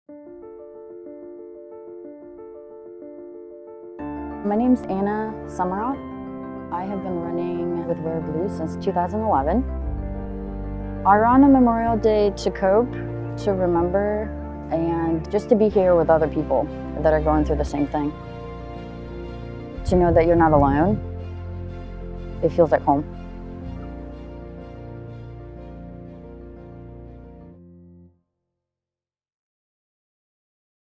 My name's Anna Summerall. I have been running with Wear Blue since 2011. I run on Memorial Day to cope, to remember, and just to be here with other people that are going through the same thing. To know that you're not alone, it feels like home.